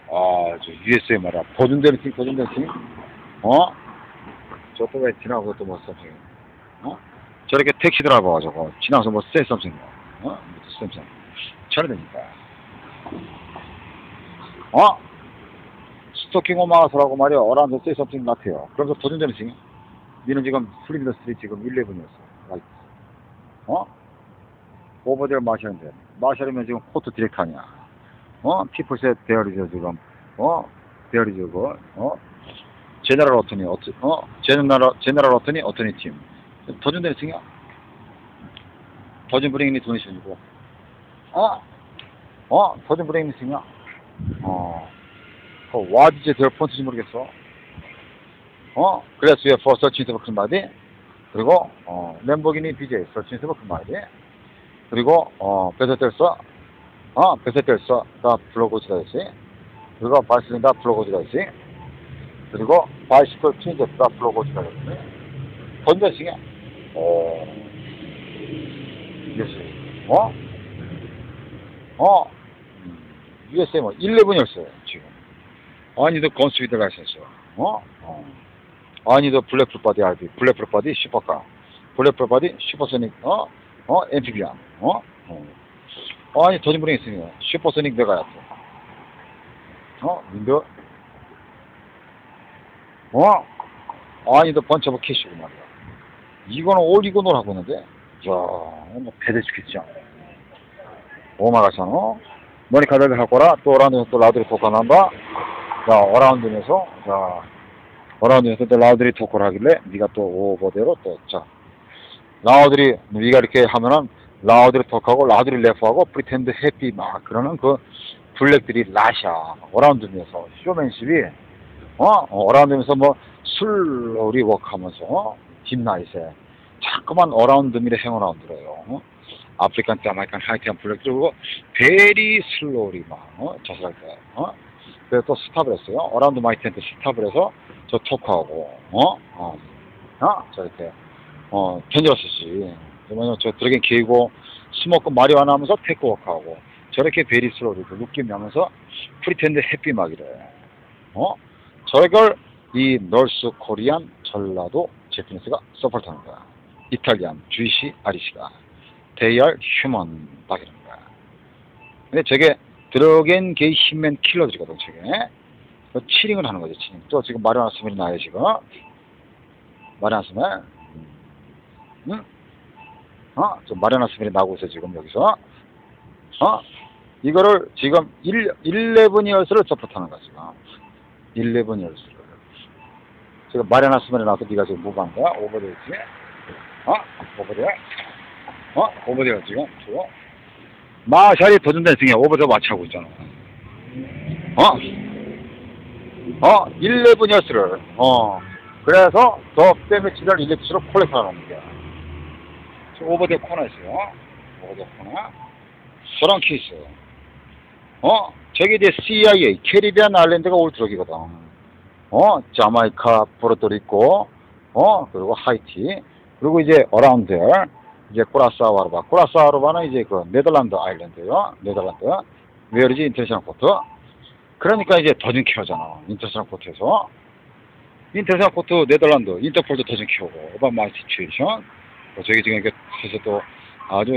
아, 저 USA 말이야. 버준되는 팀, 버준되는 팀. 어? 저또 왜 지나고 또 뭐 썸씽. 어? 저렇게 택시 드라이버 가지고 지나서 뭐 쎄 썸씽. 어? 무슨 썸씽. 차려되니까. 어? 스토킹 오마가서라고 말이야. 어라운드 쎄 썸씽 같아요. 그러면서 버준되는 팀. 니는 지금 플리미더 스트리트 지금 11이었어. 어? 오버데어 마샬인데. 마샬이면 지금 코트 디렉터 아니야. 어? 피플셋 데어리저 지금. 데어리저 그. 제너럴 어토니, 제너럴 어토니, 어토니 팀. 버준되는 팀이야. 버준 브레인이 돈이 주고. 버준 브레인이 팀이야. 와디제 델 폰트인지 모르겠어. 그래서 왜 퍼스트 서치인스 큰 바디. 그리고, 램보기니 BJ 서치인스 큰 바디. 그리고, 베세텔서, 다 플로고지다지. 그리고 바이스린 다 플로고지다지. 그리고 바이시클 트윈즈 다 플로고지다지. 번데싱이야. USA. USA 뭐 11이었어요 지금. 아니도 건스위드 라이센스. 아니도 블랙풀바디 RB, 블랙풀바디 슈퍼카, 블랙풀바디 슈퍼소닉, 엠피비안. 아니 더진분이 있으니까 슈퍼소닉 메가야트. 윈도. 아니도 번처브 캐시고 말이야. 이거는 올리고놀 하고 있는데, 야, 뭐 배대 죽겠죠. 오마가잖아. 머니 가다가 하거라. 또 어라운드에서 또 라우드리 토크 남바. 자, 어라운드에서, 어라운드에서 또 라우드리 토크를 하길래, 네가 또 오버대로 또, 자, 라우드리, 네가 이렇게 하면은, 라우드리 토크하고, 라우드리 래프하고, 프리텐드 해피, 막, 그러는 그, 블랙들이 라샤, 어라운드면서, 쇼맨십이, 어라운드면서 뭐, 술놀이 워크하면서, 딥나잇에, 자꾸만 어라운드 미래 행어라운드래요. 아프리칸, 자마이칸, 하이티한 블랙, 그리고, 베리 슬로리 막, 자살할 때, 그래서 또 스탑을 했어요. 어라운드 마이 텐트 스탑을 해서, 저 토크하고, 저렇게, 던졌었지. 그러면 저 드래곤 기고, 스모크 마리화나 하면서 테크 워크하고, 저렇게 베리 슬로리, 그 느낌이 하면서, 프리텐드 해피 막이래. 저걸, 이 널스 코리안 전라도 제피니스가 서포트하는 거야. 이탈리안 주이시 아리시가 They are human 딱 이런 거야. 근데 저게 드러겐 게이 힘맨 킬러들이거든 저게. 치링을 하는 거지 치링. 또 지금 마리아나 스멜이 나요 지금. 마리아나 스멜. 응? 저 마리아나 스멜이 나오고 있어 지금 여기서. 이거를 지금 11이어스를 서포트하는 거야 지금. 11이어스를. 지금 마리아나 스멜이 나와서 네가 지금 무브한 거야. 오버데이지. 오버데이. 오버데이 지금. 저거. 마샬이 도전된 중에 오버데이 마치하고 있잖아. 11이어스를. 그래서 더 데미지를 일렉트로 콜렉트하는 거야. 지금 오버데이 코너 있어요. 오버데이 코너. 저런 케이스. 저게 이제 CIA, 캐리비안 아일랜드가 올 트럭이거든. 자마이카, 포르토리코, 그리고 하이티, 그리고 이제 어라운드, 이제 쿠라사와르바. 쿠라사와르바는 이제 그 네덜란드 아일랜드요. 네덜란드. 웨어리지 인터내셔널 포트. 그러니까 이제 더진 키워잖아. 인터내셔널 포트에서. 인터내셔널 포트 네덜란드, 인터폴도 더진 키우고, 오바마 시츄에이션. 저기 지금 이렇게 해서 또 아주,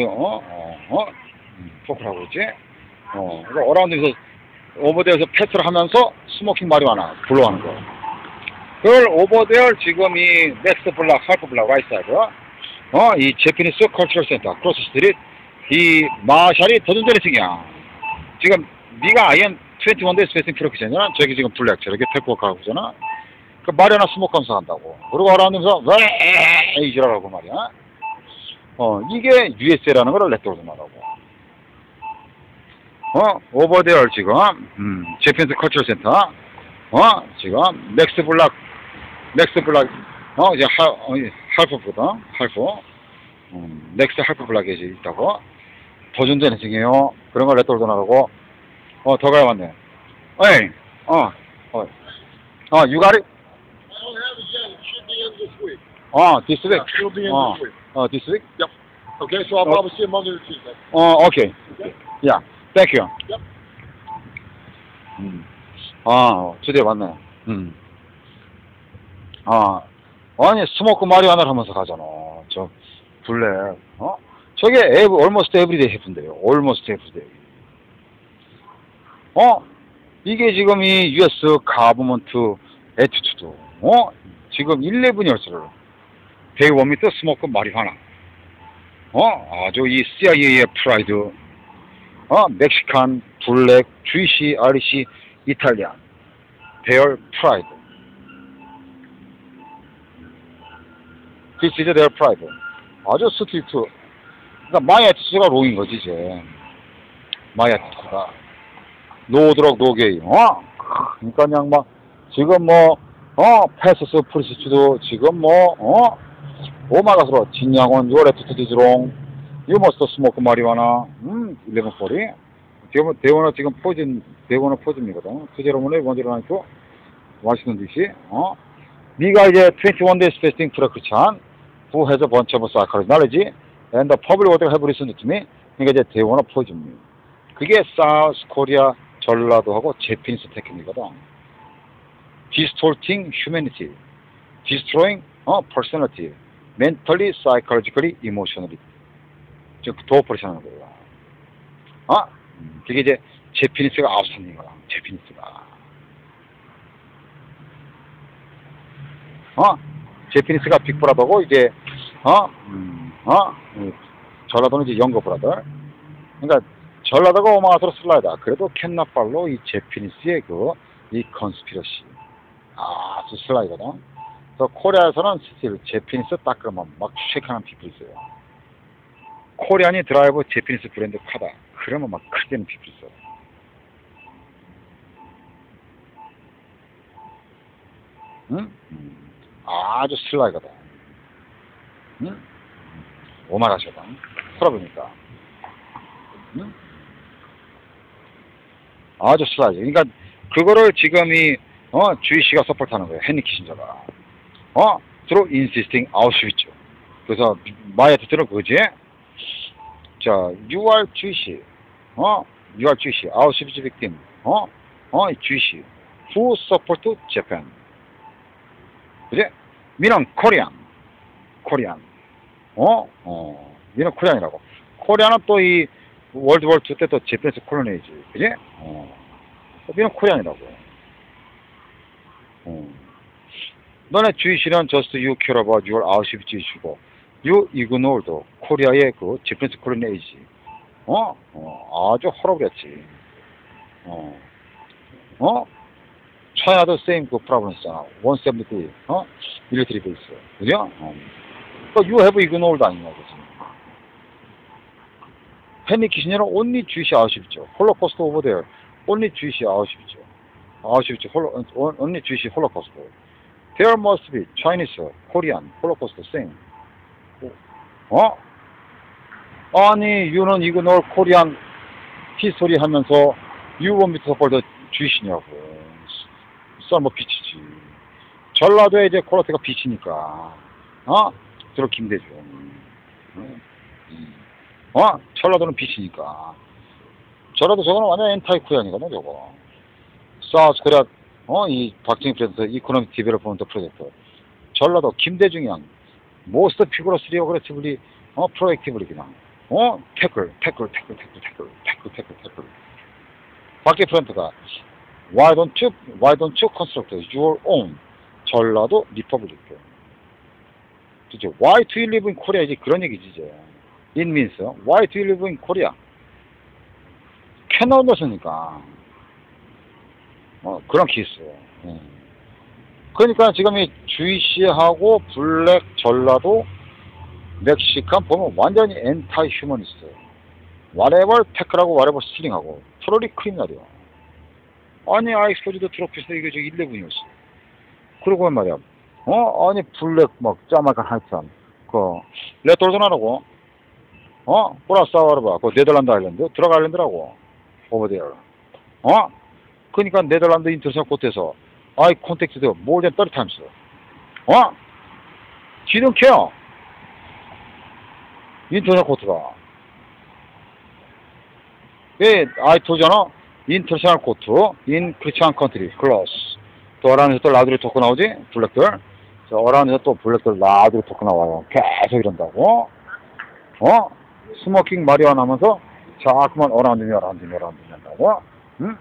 포크를 하고 있지. 그러니까 어라운드에서 오버데어에서 패스를 하면서 스모킹 마리화나 불러하는 거. 그걸 오버데어 지금 이 넥스트 블락, 할프 블락, 라이트 사이드, 이 제피니스 컬처럴 센터, 크로스 스트리트, 이 마샬이 더전전리승이야. 지금 네가 IM 21대 스페이싱 프로키션이잖아. 저기 지금 블랙 저렇게 테크워크 하고 있잖아. 그 마리화나 스모크 하면서 한다고. 그리고 어라운드에서 왜 이지라고 말이야. 이게 USA라는 거를 렛도로 말하고. 오버데어 지금, 제피니스 컬처럴 센터, 지금, 넥스트 블락, 이제 할프거든, 할프. 넥스트 할프 블락에 이제 있다고. 도전되는 중이에요. 그런 걸 렛도로 나가고, 더 가야 맞네. 어이, you got it? I don't have it yet. It should be in this week. This week? Yeah, it'll be in this week. This week? Yep. Okay, so I'll probably see you Monday or Tuesday. Okay. Okay? Yeah. Thank you. Yep. 아, 주제 맞네. 아, 아니, 스모크 마리아나를 하면서 가잖아. 저, 블랙, 저게 almost everyday 해픈데요. almost everyday. 이게 지금 이 US 가버먼트 애티튜드, 지금 11years를 they want me to smoke marijuana. 아주 이 CIA의 프라이드, 멕시칸, 블랙, 주이시, 아리시, 이탈리안, their pride. This is their pride. 아주 스트리트. 그러니까 마이 애티튜드가 롱인 거지 이제. 마이 애티튜드가 노드럭 노게이. 그러니까 그냥 막 지금 뭐 패스스 프리스트도 지금 뭐 오마가스로 진양원 your attitude is wrong. You must smoke marijuana. 1140. 대원은 지금 대원은 포진이거든. 그제로문에 원제로 하니까 와시는 듯이 네가 이제 21 days fasting 프라크찬 who has a bunch of psychology knowledge and the public what have listened to me. 그러니까 이제 대원은 포진입니다. 그게 사우스 코리아 전라도하고 제피니스 테크닉이거든. Distorting humanity, destroying personality, mentally, psychologically, emotionally. 즉 도어버리시는 거예요. 그게 이제 제피니스가 아웃스탠딩 거야. 제피니스가. 제피니스가 빅브라더고 이제 전라도는 이제 영거 브라더. 그러니까 전라도가 오마가스로 슬라이다. 그래도 캔나팔로 이 제피니스의 이 컨스피러시 아주 슬라이거든. 그래서 코리아에서는 스틸 제피니스 딱 그러면 막 쉐이크하는 피플이 있어요. 코리안이 드라이브 제피니스 브랜드 카다. 그러면 막 크게 되는 피플이 있어요. 아주 슬라이거든. 오마가시거든. 풀어보니까. 아주 슬라이드. 그러니까 그거를 지금 이 주이씨가 서포트하는 거예요. 헨리 키신저가. through insisting 아우슈비츠. 그래서 마이 애티튜드는 그거지. 자, you are 주이씨. you are 주이씨. 아우슈비츠 빅팀. 주이씨. who support Japan. 그지? 미는 코리안. 미는 코리안이라고. 코리안은 또 이 월드워 2 때 또 제페니스 콜로니지. 그지? 미는 코리안이라고. 너네 주이시는 just you care about your 아우슈비츠 이슈고 you ignored 코리아의 그 제페니스 콜로니지. 아주 허러버렸지. 차이나도 same 그 프로블럼스잖아. 170 밀리터리 베이스. 그죠? you have ignored 아니냐 그지? 헨리 키시녀는 only 주이시 아우슈비츠. 홀로코스트 오버 there. only 주이시 아우슈비츠. only 주이시 홀로코스트. There must be Chinese, Korean, 홀로코스트 same. 아니, you는 이그노 코리안 히스토리 하면서 you want me to support the 주이시냐고. 뭐 빛이지. 전라도에 이제 코로테가 빛이니까. 들어 김대중. 전라도는 빛이니까. 전라도 저거는 완전 엔타이 코리안이거든 저거. 사우스 코리아 이 박정희 프레젠터 이코노믹 디벨롭먼트 프로젝트. 전라도 김대중 양 모스트 피그러스리 어그레시브리 프로액티브리 그냥 태클. 박정희 프레젠터가 Why don't you construct your own 전라도 리퍼블릭? 그죠? Why do you live in Korea? 이제 그런 얘기지 이제. It means why do you live in Korea? 캐나다였으니까. 그런 케이스. 그러니까 지금 이 주이시하고 블랙 전라도 멕시칸 보면 완전히 엔타이 휴머니스트. whatever 태클하고 whatever 스틸링하고 트롤이 크리미널이야. 아니 아이스포즈도 트로피스 이게 저 11이었어. 그러고 말이야. 아니 블랙 막 짜마간 하이트한 그 레토르도나라고. 보라사와르바 그 네덜란드 아일랜드 들어가 아일랜드라고. 오버데어. 그러니까 네덜란드 인터내셔널 코트에서 I contacted more than 30 times. Didn't care. 인터내셔널 코트가. 왜 I told잖아. 인터내셔널 코트, 인 크리스천 컨트리, 클로스. 또 어라운드에서 또 라우드리 토크 나오지? 블랙들. 자, 어라운드에서 또 블랙들 라우드리 토크 나와요. 계속 이런다고. 스모킹 마리아나 하면서 자꾸만 어라운드미 한다고. 응?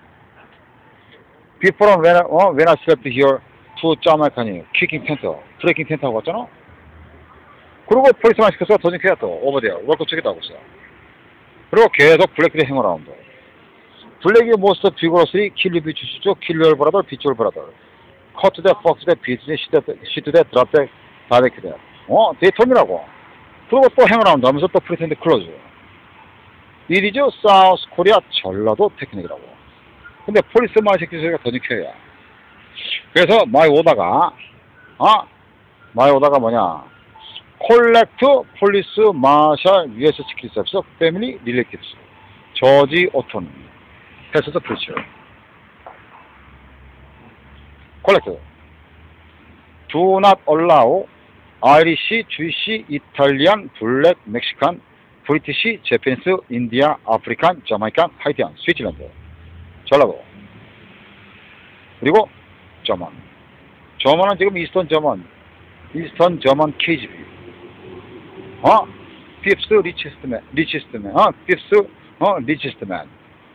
Before when I slept here to Jamaica, kicking tent, 트레킹 텐트 하고 왔잖아? 그리고 폴리스만 시켜서 더징크야 또, 오버데어, 월급 주겠다고 했어. 그리고 계속 블랙들이 행어라운드. 블랙이 most vigorously kill you 비추시죠, kill your brother, beat your brother. cut the fox the beat the shit the drop the barbecue the. 데이텀이라고. 그리고 또 행어라운드 하면서 또 프리텐드 클로즈. 이리죠, 사우스 코리아 전라도 테크닉이라고. 근데 폴리스만 시키는 소리가 더징크야. 그래서 마이 오다가 뭐냐, 콜렉트 폴리스 마샬 US 시크릿 서비스 패밀리 릴레이티브스 저지 오톤 패스트 프리처 콜렉트 do not allow 아이리시, 주이시, 이탈리안, 블랙, 멕시칸, 브리티시, 제페니스, 인디아, 아프리칸, 자마이칸, 하이티안, 스위트랜드 전라도. 그리고 저먼은 지금 이스턴 저먼 KGB. fifth richest man, fifth richest man.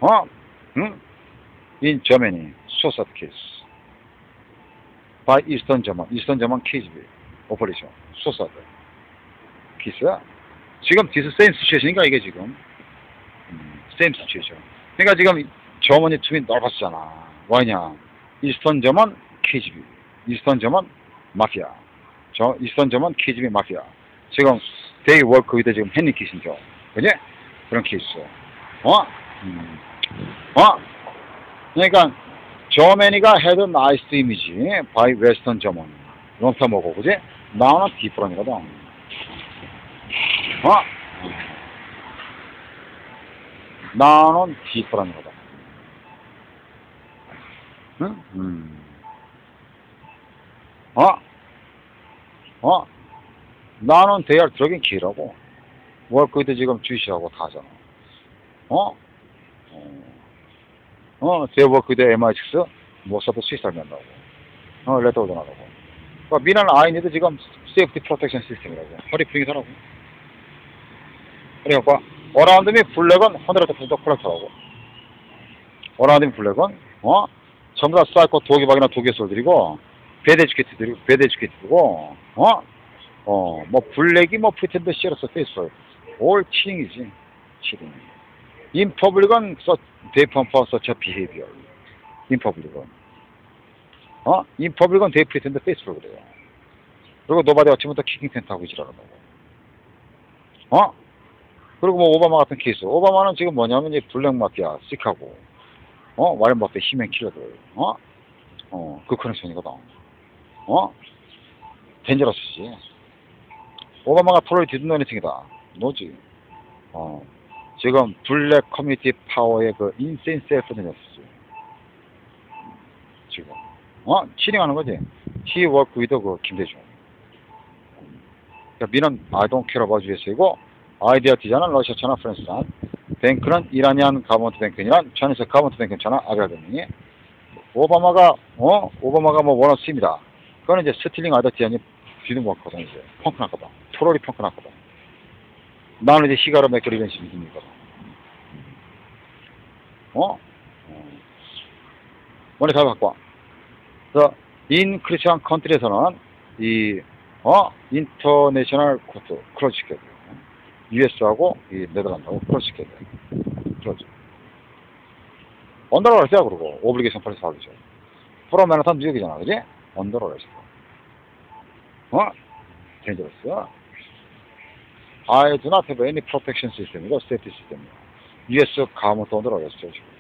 in Germany, suicide case by Eastern German KGB operation, suicide case. 지금 this same situation인가 이게 지금? same situation. 그러니까 지금 저먼이 tum이 넓었잖아. 뭐냐? 이스턴 저먼 KGB, 이스턴 저먼 마피아, 이스턴 저먼 KGB 마피아. 지금 they work with 지금 헨리 키신저, 그지? 그런 케이스. 그러니까 저머니가 had a nice image by Western German. 롱터머고, 그지? 나오는 디프런이거든. 나는 디프런이거든. 나는 대열 들어긴 길하고, 월크도 지금 주시하고 다잖아. 대월크도 MI6, 모사도 스위스를 면다고. 레터도 나가고. 그러니까 미나는 아이니도 지금 세이프티 프로텍션 시스템이라고. 허리 프링이 사라고. 그러니까, 어라운드 미 블랙은 100% 콜렉터라고. 어라운드 미 블랙은, 전부 다 사이코 도기박이나 도기솔들이고, 배드 에듀케이트들이고, 뭐, 블랙이 뭐, 프리텐더 시어스 페이스풀. 올 치링이지. 치링. 인퍼블릭은 they pump such a behavior. 인퍼블릭은. 인퍼블릭은 they pretend faithful 그래요. 그리고 노바디 아침부터 키킹 텐트 하고 지랄한다고. 그리고 뭐 오바마 같은 케이스. 오바마는 지금 뭐냐면 이제 블랙 마피아, 시카고, 와렌 버핏 히맨 킬러들, 그 커넥션이거든. 덴저러스지. 오바마가 프로리 디드 노니팅이다. 뭐지? 지금 블랙 커뮤니티 파워의 그 인센 셀프드네스. 지금. 치링하는 거지. He work with 그 김대중. 그러니까 미는 I don't care about USA고, 아이디어 디자는 러시아 차나 프랑스란, 뱅크는 이라니안 가버먼트 뱅크니란, 차이니스 가버먼트 뱅크는 차나 아베아더니, 오바마가 뭐 원어스입니다. 그거는 이제 스틸링 아이디어 디자인이 뒤는 왔거든, 이제. 펑크 났거든. 토롤이 펑크 났거든. 나는 이제 시가로 맥거리 이런 식이니까. 머리 잘 바꿔. 그래서, 인 크리스천 컨트리에서는, 인터내셔널 코트, 클로즈 시켜야 돼요. US하고, 네덜란드하고 클로즈 시켜야 돼요. 클로즈. 언더로 할때야, 그러고. 오블리게이션 폴리스 하기죠. 프로 맨하탄 뉴욕이잖아, 그지? 언더로 할때. 데인저러스. I do not have any protection system. 이거 safety system. US 가면 또 언더로 하겠죠, 지금.